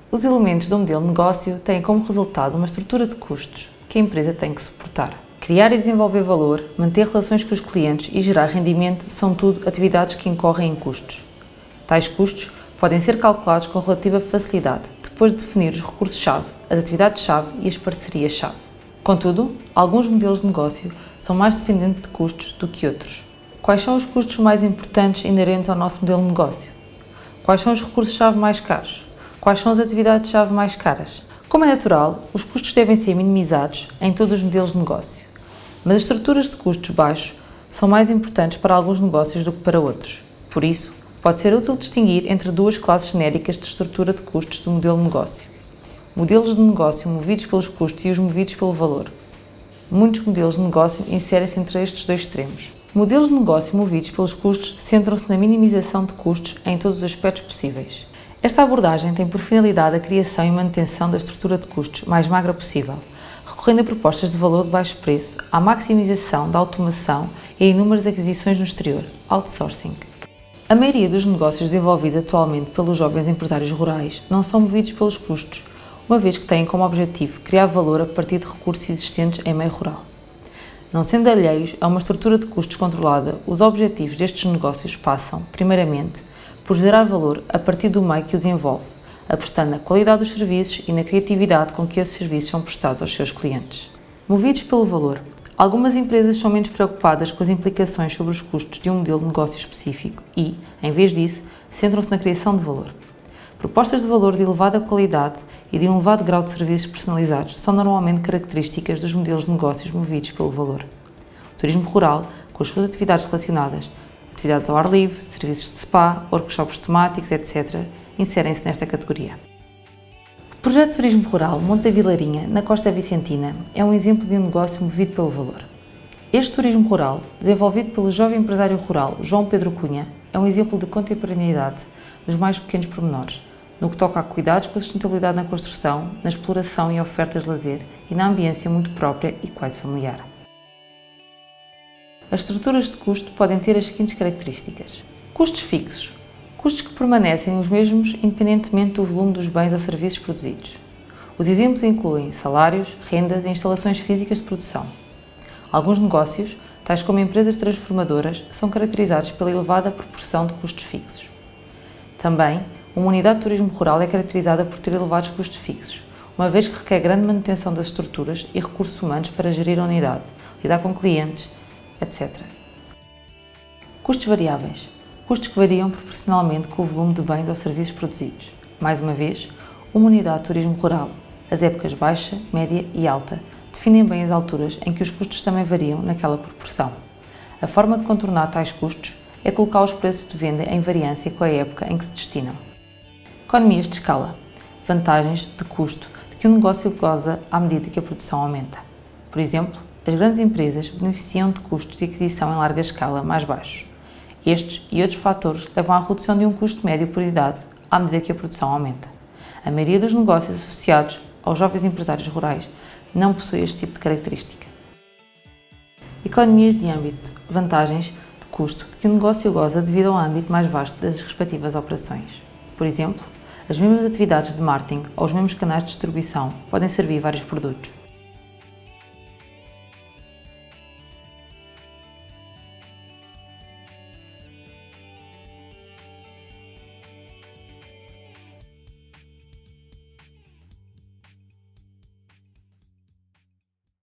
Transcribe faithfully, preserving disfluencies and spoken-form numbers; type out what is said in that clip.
Os elementos do modelo de negócio têm como resultado uma estrutura de custos que a empresa tem que suportar. Criar e desenvolver valor, manter relações com os clientes e gerar rendimento são tudo atividades que incorrem em custos. Tais custos podem ser calculados com relativa facilidade, depois de definir os recursos-chave, as atividades-chave e as parcerias-chave. Contudo, alguns modelos de negócio são mais dependentes de custos do que outros. Quais são os custos mais importantes inerentes ao nosso modelo de negócio? Quais são os recursos-chave mais caros? Quais são as atividades-chave mais caras? Como é natural, os custos devem ser minimizados em todos os modelos de negócio, mas as estruturas de custos baixos são mais importantes para alguns negócios do que para outros. Por isso, pode ser útil distinguir entre duas classes genéricas de estrutura de custos do modelo de negócio. Modelos de negócio movidos pelos custos e os movidos pelo valor. Muitos modelos de negócio inserem-se entre estes dois extremos. Modelos de negócio movidos pelos custos centram-se na minimização de custos em todos os aspectos possíveis. Esta abordagem tem por finalidade a criação e manutenção da estrutura de custos mais magra possível, recorrendo a propostas de valor de baixo preço, à maximização da automação e a inúmeras aquisições no exterior, outsourcing. A maioria dos negócios desenvolvidos atualmente pelos jovens empresários rurais não são movidos pelos custos, uma vez que têm como objetivo criar valor a partir de recursos existentes em meio rural. Não sendo alheios a uma estrutura de custos controlada, os objetivos destes negócios passam, primeiramente, por gerar valor a partir do meio que os envolve, apostando na qualidade dos serviços e na criatividade com que esses serviços são prestados aos seus clientes. Movidos pelo valor, algumas empresas são menos preocupadas com as implicações sobre os custos de um modelo de negócio específico e, em vez disso, centram-se na criação de valor. Propostas de valor de elevada qualidade e de um elevado grau de serviços personalizados são normalmente características dos modelos de negócios movidos pelo valor. O turismo rural, com as suas atividades relacionadas, atividades ao ar livre, serviços de spa, workshops temáticos, etcétera, inserem-se nesta categoria. O projeto de turismo rural Monte da Vilarinha, na Costa Vicentina, é um exemplo de um negócio movido pelo valor. Este turismo rural, desenvolvido pelo jovem empresário rural João Pedro Cunha, é um exemplo de contemporaneidade dos mais pequenos pormenores, no que toca a cuidados com a sustentabilidade na construção, na exploração e ofertas de lazer e na ambiência muito própria e quase familiar. As estruturas de custo podem ter as seguintes características. Custos fixos. Custos que permanecem os mesmos independentemente do volume dos bens ou serviços produzidos. Os exemplos incluem salários, rendas e instalações físicas de produção. Alguns negócios, tais como empresas transformadoras, são caracterizados pela elevada proporção de custos fixos. Também, uma unidade de turismo rural é caracterizada por ter elevados custos fixos, uma vez que requer grande manutenção das estruturas e recursos humanos para gerir a unidade, lidar com clientes, etcétera. Custos variáveis. Custos que variam proporcionalmente com o volume de bens ou serviços produzidos. Mais uma vez, uma unidade de turismo rural, as épocas baixa, média e alta, definem bem as alturas em que os custos também variam naquela proporção. A forma de contornar tais custos é colocar os preços de venda em variância com a época em que se destinam. Economias de escala. Vantagens de custo de que o negócio goza à medida que a produção aumenta. Por exemplo, as grandes empresas beneficiam de custos de aquisição em larga escala mais baixos. Estes e outros fatores levam à redução de um custo médio por unidade à medida que a produção aumenta. A maioria dos negócios associados aos jovens empresários rurais não possui este tipo de característica. Economias de âmbito. Vantagens de custo de que o negócio goza devido ao âmbito mais vasto das respectivas operações. Por exemplo, as mesmas atividades de marketing ou os mesmos canais de distribuição podem servir vários produtos.